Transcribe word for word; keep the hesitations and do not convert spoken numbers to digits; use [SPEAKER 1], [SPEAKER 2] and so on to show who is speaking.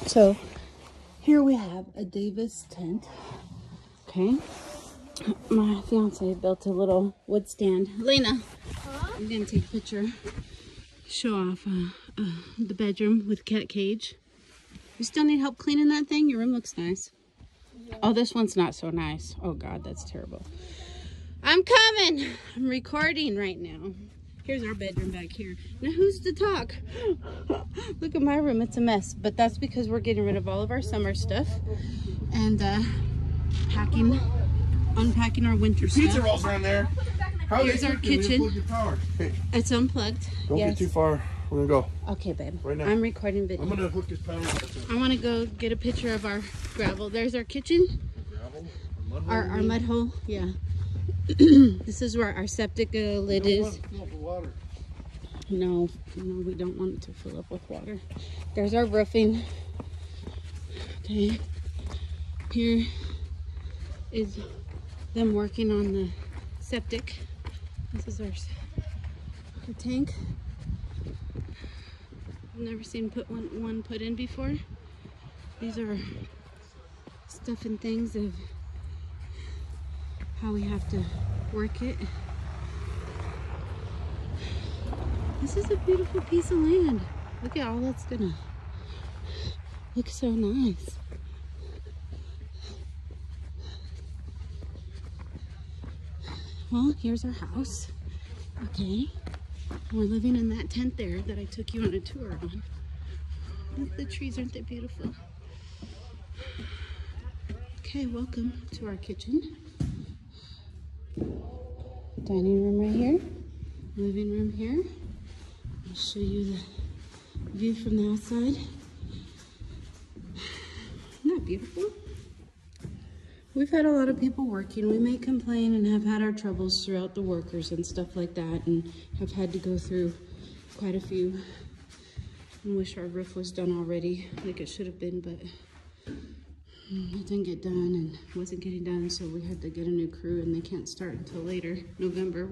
[SPEAKER 1] So here we have a Davis tent. Okay. My fiance built a little wood stand. Lena, huh? I'm gonna take a picture. Show off uh, uh, the bedroom with cat cage. You still need help cleaning that thing? Your room looks nice. Yeah. Oh, this one's not so nice. Oh God, that's terrible. I'm coming. I'm recording right now. Here's our bedroom back here. Now who's to talk? Look at my room, it's a mess. But that's because we're getting rid of all of our summer stuff and uh, packing, unpacking our winter stuff.
[SPEAKER 2] Pizza rolls around there. How
[SPEAKER 1] Here's our kitchen.
[SPEAKER 2] Okay.
[SPEAKER 1] It's unplugged.
[SPEAKER 2] Don't
[SPEAKER 1] yes.
[SPEAKER 2] get too far. We're gonna go.
[SPEAKER 1] Okay, babe.
[SPEAKER 2] Right now.
[SPEAKER 1] I'm recording video.
[SPEAKER 2] I'm gonna hook this power.
[SPEAKER 1] I want to go get a picture of our gravel. There's our kitchen.
[SPEAKER 2] Gravel? Our mud hole?
[SPEAKER 1] Our, our mud hole, yeah. This is where our septic uh, lid
[SPEAKER 2] you don't
[SPEAKER 1] is.
[SPEAKER 2] Want to fill up with water.
[SPEAKER 1] No, no, we don't want it to fill up with water. There's our roofing. Okay. Here is them working on the septic. This is our, our tank. I've never seen put one, one put in before. These are stuff and things of how we have to work it. This is a beautiful piece of land. Look at all that's gonna look so nice. Well, here's our house. Okay. We're living in that tent there that I took you on a tour on. Look, the trees, aren't they beautiful? Okay, welcome to our kitchen. Dining room right here. Living room here. I'll show you the view from the outside. Isn't that beautiful? We've had a lot of people working. We may complain and have had our troubles throughout the workers and stuff like that, and have had to go through quite a few. I wish our roof was done already, like it should have been, but it didn't get done and wasn't getting done, so we had to get a new crew, and they can't start until later, November.